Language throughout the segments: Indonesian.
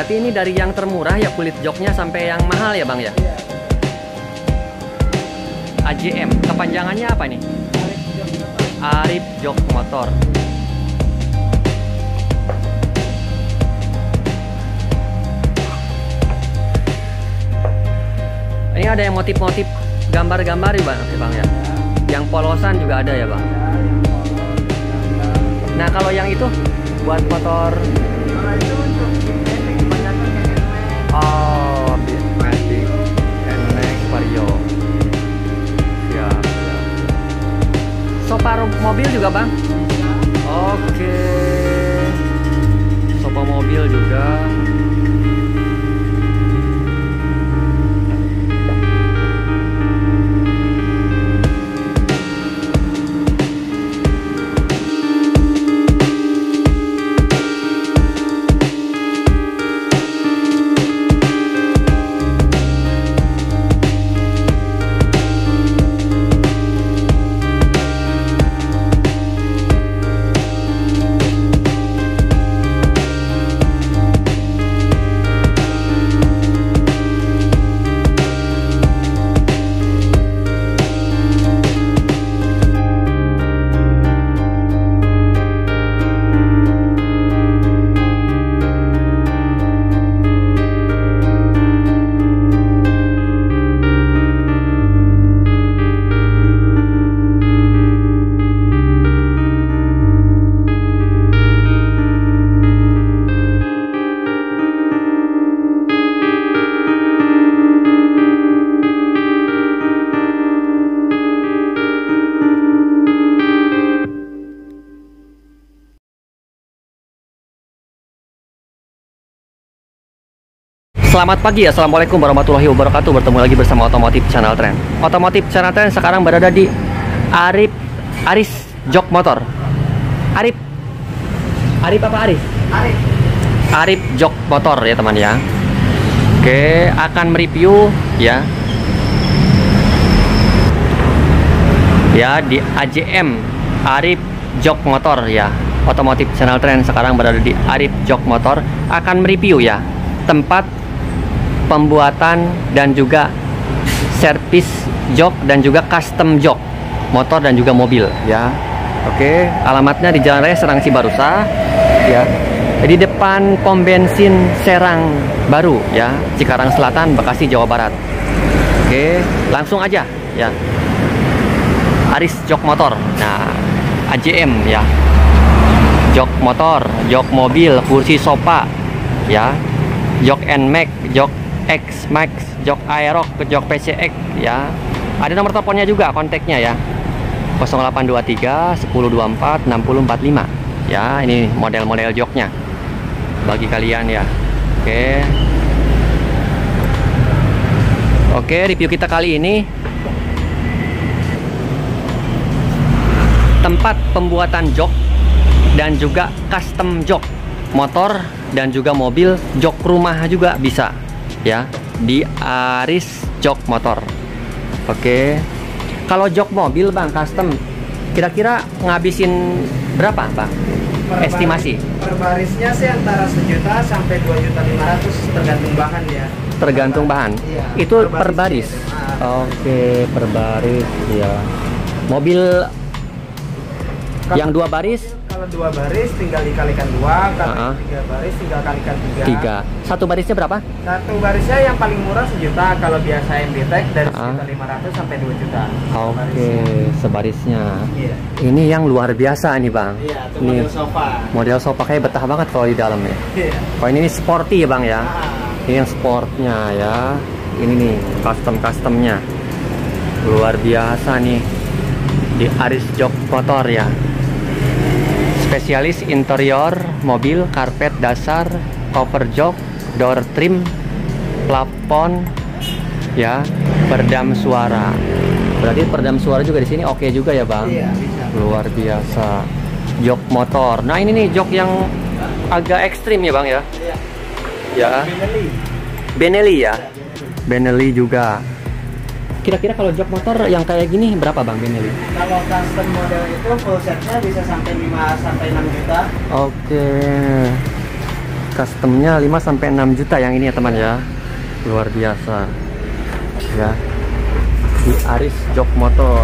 Berarti ini dari yang termurah ya kulit joknya sampai yang mahal ya bang ya? Iya. AJM, kepanjangannya apa nih? Arif Jok Motor. Ini ada yang motif-motif gambar-gambar ya bang ya? Yang polosan juga ada ya bang? Nah kalau yang itu buat motor. Oh, Matic NMAX Vario. Siap. Sofa mobil juga bang? Oke. Sofa mobil juga. Selamat pagi, assalamualaikum warahmatullahi wabarakatuh. Bertemu lagi bersama Otomotif Channel Trend. Otomotif Channel Trend sekarang berada di Aris Jok Motor. Arif apa Arif? Arif Jok Motor ya teman ya. Oke, akan mereview ya. Ya di AJM Arif Jok Motor ya. Otomotif Channel Trend sekarang berada di Arif Jok Motor, akan mereview ya tempat pembuatan dan juga servis jok dan juga custom jok motor dan juga mobil ya. Oke, alamatnya di Jalan Raya Serang Cibarusa ya. Di depan pom bensin Serang Baru ya, Cikarang Selatan, Bekasi, Jawa Barat. Oke, langsung aja ya. Aris Jok Motor. Nah, AJM ya. Jok motor, jok mobil, kursi sofa ya. Jok NMAX, jok X Max, jok Aerox, jok PCX ya. Ada nomor teleponnya juga, kontaknya ya. 0823 1024 6045 ya. Ini model-model joknya bagi kalian ya. Oke, review kita kali ini tempat pembuatan jok dan juga custom jok motor dan juga mobil, jok rumah juga bisa ya di Aris Jok Motor. Oke, kalau jok mobil bang custom kira-kira ngabisin berapa bang? Estimasi per barisnya sih antara 1 juta sampai 2.500.000 tergantung bahan ya. Tergantung bahan. Iya, Itu per baris. Oke, per baris ya. Mobil yang 2 baris. Kalau 2 baris tinggal dikalikan 2, kalau 3 baris tinggal kalikan 3. 3. Satu barisnya berapa? Satu barisnya yang paling murah 1 juta, kalau biasa MDTEK dari 1.500.000 sampai 2 juta. Oke, sebarisnya. Iya. Ini yang luar biasa nih bang. Iya, itu Ini model sofa. model sofa kayak betah banget kalau di dalam ya. Iya. Oh ini sporty ya bang ya. Ini yang sportnya ya. Ini nih customnya luar biasa nih di Aris Jok Motor ya. Spesialis interior mobil, karpet dasar, cover jok, door trim, plafon ya, peredam suara. Berarti peredam suara juga di sini oke juga ya bang. Iya, bisa. Luar biasa. Jok motor. Nah ini nih jok yang agak ekstrim ya bang ya. Iya. Ya. Benelli ya. Benelli juga. Kira-kira kalau jok motor yang kayak gini berapa bang Benelli? Kalau custom model itu full setnya bisa sampai 5 sampai 6 juta. Oke. customnya 5 sampai 6 juta yang ini ya teman ya. Luar biasa. Ya. Di Aris Jok Motor.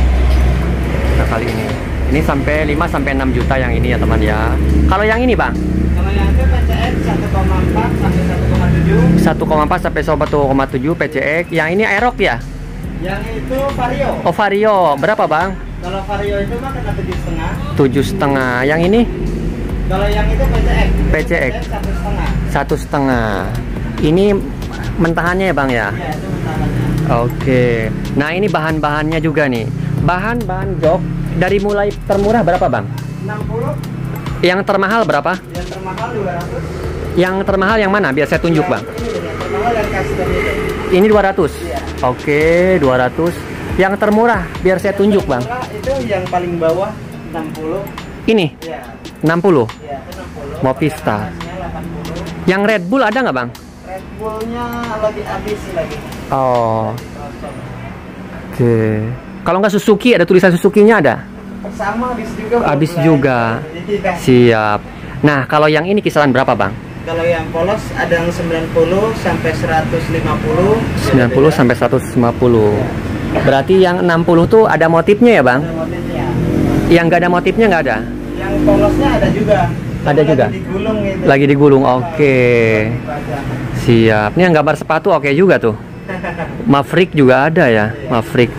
Nah, kali ini. Ini sampai 5 sampai 6 juta yang ini ya teman ya. Kalau yang ini, Bang? Kalau yang itu PCX 1,4 sampai 1,7. 1,4 sampai 1,7 PCX. Yang ini Aerox ya? Yang itu Vario. Oh, Vario. Berapa, Bang? Kalau Vario itu mah kena 7,5. 7,5. Yang ini? Kalau yang itu PCX. PCX. 1,5. 1,5. Ini mentahannya ya, Bang ya? Iya, itu mentahannya. Oke. Nah, ini bahan-bahannya juga nih. Bahan-bahan jok dari mulai termurah berapa, Bang? 60. Yang termahal berapa? Yang termahal 200. Yang termahal yang mana? Biar saya tunjuk, Bang. Ini yang termahal yang custom itu. Ini 200. Iya. Oke, 200. Yang termurah biar saya tunjuk, Bang. Itu yang paling bawah 60. Ini Iya. 60. Iya, itu 60. Movista. Panasnya 80. Yang Red Bull ada nggak, Bang? Red Bull-nya lagi habis sih lagi. Oh, Kosong. oke. Kalau nggak Suzuki, ada tulisan Suzuki-nya ada? Sama habis juga. Habis belum juga. belanja. Iya. Siap. Nah, kalau yang ini kisaran berapa, Bang? Kalau yang polos ada yang 90 sampai 150. 90 sampai 150. Berarti yang 60 tuh ada motifnya ya, Bang? Ada motifnya. Yang nggak ada motifnya nggak ada? Yang polosnya ada juga. Ada juga? Lagi digulung gitu. Lagi digulung, oke. Dipajang. Siap. Ini yang gambar sepatu oke juga tuh. Maverick juga ada ya, Maverick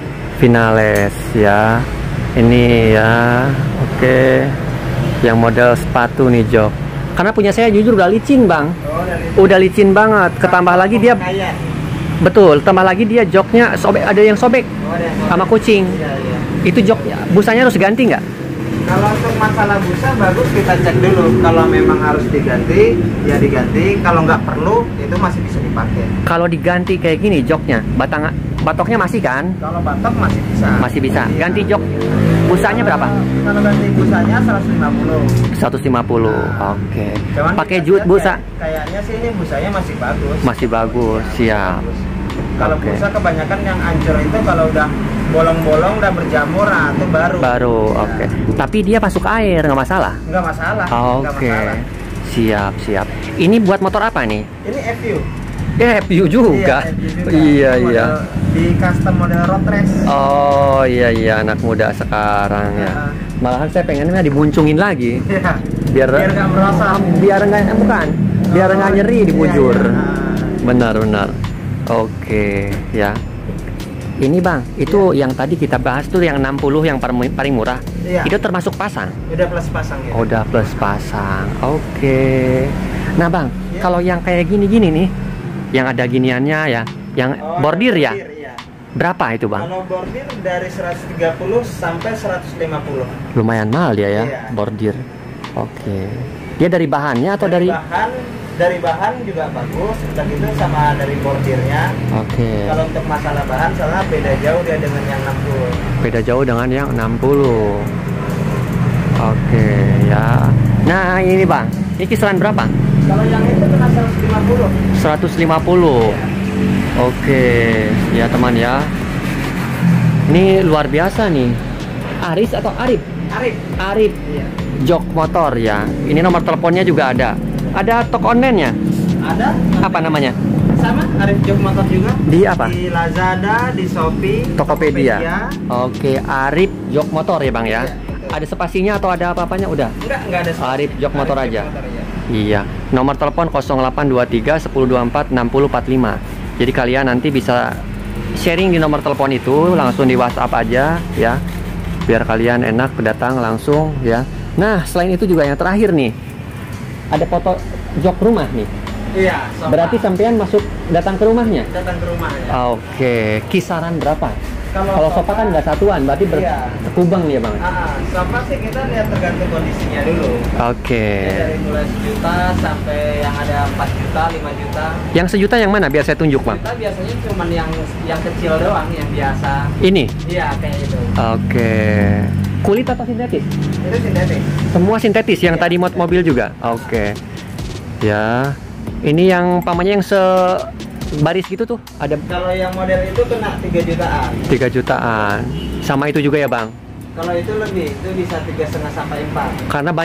Vinales ya. Ini ya, oke. Yang model sepatu nih jok. Karena punya saya jujur udah licin, Bang. Oh, dari Udah licin banget. Ketambah lagi dia, kayak. betul. Tambah lagi dia joknya sobek, ada yang sobek Oh, ada yang sama kucing. Iya, iya. Itu joknya, busanya harus ganti nggak? Kalau untuk masalah busa bagus kita cek dulu. Kalau memang harus diganti, ya diganti. Kalau nggak perlu, itu masih bisa dipakai. Kalau diganti kayak gini joknya, batoknya masih kan? Kalau batok masih bisa. Masih bisa. Iya. Ganti jok, busanya berapa? Kalau ganti busanya 150. 150. Oke. Cuman Pakai kita jut lihat busa. Kayaknya sih ini busanya masih bagus. Masih bagus, siap. Bagus. Kalau Oke. busa kebanyakan yang ancur itu kalau udah bolong-bolong udah berjamur, nah itu baru. Baru, Iya. oke. Tapi dia masuk air, nggak masalah. Nggak masalah. nggak Oke. masalah. Siap, siap. Ini buat motor apa nih? Ini FU. FU juga. FU juga. Iya, Ini iya. model- Di custom model road race. Oh, iya iya anak muda sekarang ya. Iya. Malahan saya pengennya dibuncungin lagi. Iya. Biar nggak merasa. biar nggak bukan. Biar nggak nyeri di bujur. Iya, iya. Benar, benar. Oke, ya. Ini Bang, itu yang tadi kita bahas tuh yang 60 yang paling murah. Iya. Itu termasuk pasang. Udah plus pasang ya. Oh, udah plus pasang. Oke. Nah, Bang, Iya. kalau yang kayak gini-gini nih, yang ada giniannya ya, yang Oh, bordir ya. iya. Berapa itu, Bang? Kalau bordir dari 130 sampai 150. Lumayan mahal dia ya, Iya. bordir. Oke. Dia dari bahannya atau dari dari bahan juga bagus, udah gitu sama dari bordirnya. Oke. Kalau untuk masalah bahan soalnya beda jauh dia dengan yang 60. Beda jauh dengan yang 60. Oke, ya. Nah, ini Bang. Ini kisaran berapa? Kalau yang itu kena 150. 150. Oke, ya teman ya. Ini luar biasa nih. Aris atau Arif? Arif. Arif Iya. Jok Motor ya. Ini nomor teleponnya juga ada. Ada toko online-nya. Ada? Apa namanya? Sama Arif Jok Motor juga. Di apa? Di Lazada, di Shopee, Tokopedia. Oke, Arif Jok Motor ya Bang ya. Iya, betul. Ada spasinya atau ada apa-apanya udah? Enggak ada. Arif Jok Motor Arif aja. Jok Motor, iya. Iya. Nomor telepon 0823 1024 6045. Jadi kalian nanti bisa sharing di nomor telepon itu, langsung di WhatsApp aja ya. Biar kalian enak datang langsung ya. Nah, selain itu juga yang terakhir nih. Ada foto jok rumah nih. Iya, sofa. Berarti sampean masuk datang ke rumahnya? datang ke rumahnya. Oke, kisaran berapa? Kalau Kalau sofa- sofa kan nggak satuan, berarti Iya. berkubang ya Bang? Sofa sih kita lihat tergantung kondisinya dulu. Oke. Dari mulai 1 juta sampai yang ada 4 juta, 5 juta. Yang 1 juta yang mana? Biar saya tunjuk Bang. Kita biasanya cuman yang kecil doang, yang biasa. Ini? Iya, kayak itu. Oke. Kulit atau sintetis? Itu sintetis. Semua sintetis yang Iya, tadi mod mobil juga. Oke. Ya. Ini yang pamannya yang sebaris gitu tuh ada Kalau yang model itu kena 3 jutaan. 3 jutaan. Sama itu juga ya, Bang. Kalau itu lebih, itu bisa 3,5 sampai 4. Karena banyak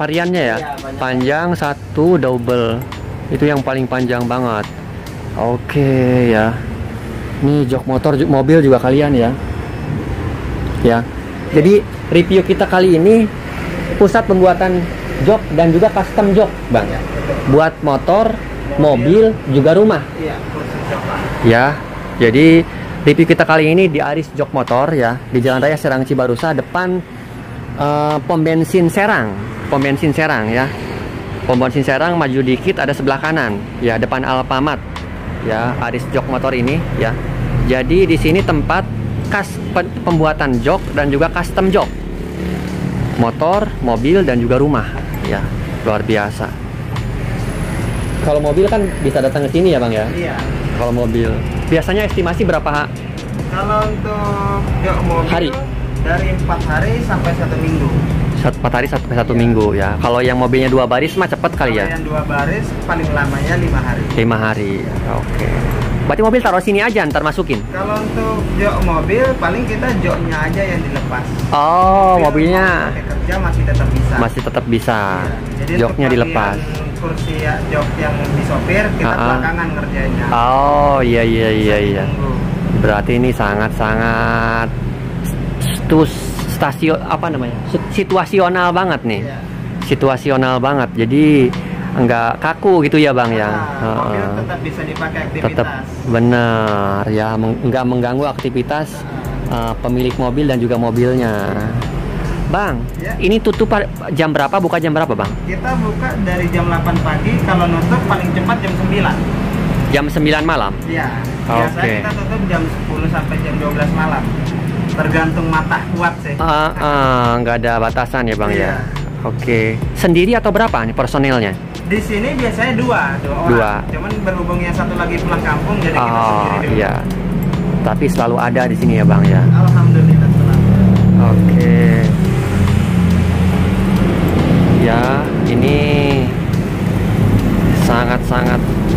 variannya ya. Iya, banyak. Panjang, satu, double. Itu yang paling panjang banget. Oke ya. Nih jok motor, mobil juga kalian ya. Ya. Jadi review kita kali ini pusat pembuatan jok dan juga custom jok, Bang. Ya, betul. Buat motor, mobil, juga rumah. Iya, kursi sofa. Ya. Jadi review kita kali ini di Aris Jok Motor ya, di Jalan Raya Serang Cibarusa, depan pom bensin Serang. Pom bensin Serang ya. Pom bensin Serang, maju dikit ada sebelah kanan ya, depan Alfamart ya, Aris Jok Motor ini ya. Jadi di sini tempat pembuatan jok dan juga custom jok motor, mobil, dan juga rumah ya. Luar biasa. Kalau mobil kan bisa datang ke sini ya, Bang ya. Iya. Kalau mobil biasanya estimasi berapa? Kalau untuk jok mobil Hari? dari 4 hari sampai 1 minggu. 4 hari sampai 1 minggu ya. Kalau yang mobilnya 2 baris mah cepet kali Kalau ya. yang 2 baris paling lamanya 5 hari. 5 hari. Oke. Berarti mobil taruh sini aja, ntar masukin. Kalau untuk jok mobil paling kita joknya aja yang dilepas. Oh, Mobil mobilnya pakai kerja masih tetap bisa. masih tetap bisa. Iya. Jadi Joknya untuk dilepas. bagian kursi ya, jok yang di sopir kita belakangan ngerjainnya. Oh, iya. Tunggu. Berarti ini sangat-sangat situasional banget nih. Iya. Situasional banget. Jadi enggak kaku gitu ya, Bang ya. Mobil tetap bisa dipakai aktivitas. Tetap benar ya, enggak mengganggu aktivitas pemilik mobil dan juga mobilnya. Bang, Ya. ini tutup jam berapa, buka jam berapa, Bang? Kita buka dari jam 8 pagi, kalau nutup paling cepat jam 9. Jam 9 malam. Iya. Biasanya Oke. kita tutup jam 10 sampai jam 12 malam. Tergantung mata kuat sih. Nggak ada batasan ya, Bang ya. Iya. Oke. Sendiri atau berapa nih personilnya? Di sini biasanya dua orang. Dua. Cuman berhubung yang satu lagi pulang kampung, jadi kita sendiri dulu. Iya. Tapi selalu ada di sini ya, Bang ya. Alhamdulillah selalu. Oke. Ya, ini sangat-sangat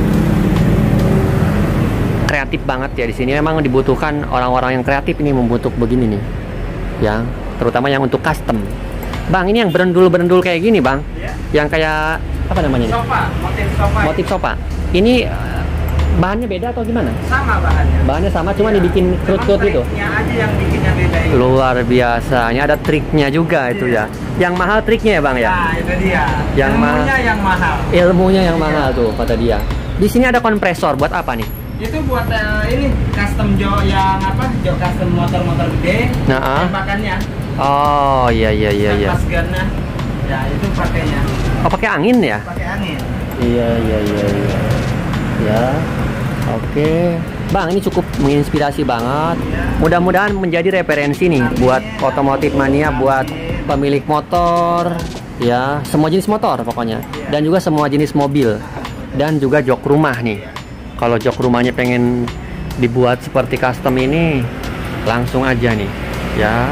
kreatif banget ya di sini. Memang dibutuhkan orang-orang yang kreatif ini, membentuk begini nih. Ya, terutama yang untuk custom. Bang, ini yang berendul-berendul kayak gini, Bang. Ya. Yang kayak apa namanya ini? Sofa, motif sofa. Motif sofa. Ini bahannya beda atau gimana? Sama bahannya. Bahannya sama, cuma Iya. dibikin kerut-kerut gitu. Triknya aja yang bikinnya beda ini. Luar biasa. Ini ada triknya juga itu ya. Yang mahal triknya ya, Bang ya. Nah, itu dia. Yang Ilmunya yang mahal. Ilmunya yang Iya. mahal tuh kata dia. Di sini ada kompresor buat apa nih? Itu buat ini custom jok yang apa? Jok custom motor-motor gede. Nah, Tembakannya. oh iya. Pas gunnya. Ya, itu pakainya. Oh, pakai angin ya? Pakai angin. Iya. Ya. Oke. Bang, ini cukup menginspirasi banget. Iya. Mudah-mudahan menjadi referensi nih buat otomotif mania, buat pemilik motor, ya, semua jenis motor pokoknya. Dan juga semua jenis mobil. Dan juga jok rumah nih. Kalau jok rumahnya pengen dibuat seperti custom ini, langsung aja nih, ya.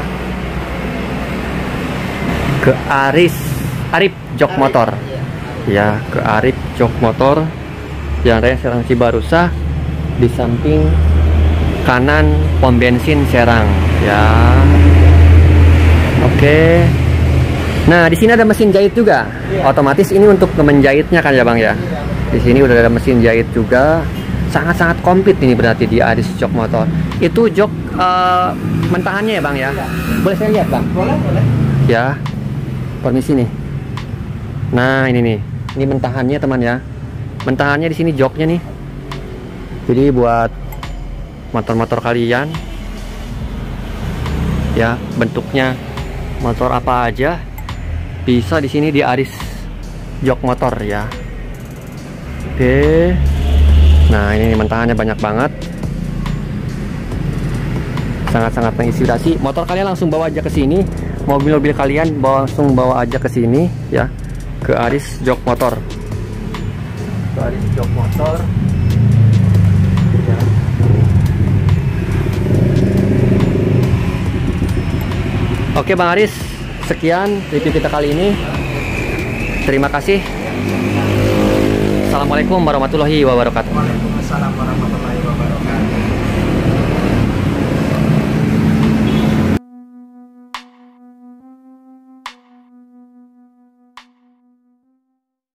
Ke Arif Jok Motor. Ya, ke Arif Jok Motor Jalan Raya Serang Cibarusa, di samping kanan pom bensin Serang ya. Oke. Nah, di sini ada mesin jahit juga. Iya. Otomatis ini untuk menjahitnya kan ya, Bang ya. Di sini udah ada mesin jahit juga. Sangat-sangat komplit ini berarti di Aris Jok Motor. Itu jok mentahannya ya, Bang ya. Boleh saya lihat, Bang? Boleh. Ya. Permisi nih. Nah, ini nih. Ini mentahannya, teman ya. Mentahannya di sini joknya nih. Jadi buat motor-motor kalian ya, bentuknya motor apa aja bisa di sini di Aris Jok Motor ya. Oke. Nah, ini mentahannya banyak banget. Sangat-sangat menginspirasi. Motor kalian langsung bawa aja ke sini. Mobil-mobil kalian langsung bawa aja ke sini ya. Ke Aris Jok Motor. Ke Aris Jok Motor. Ya. Oke, Bang Aris, sekian review kita kali ini. Terima kasih. Assalamualaikum warahmatullahi wabarakatuh.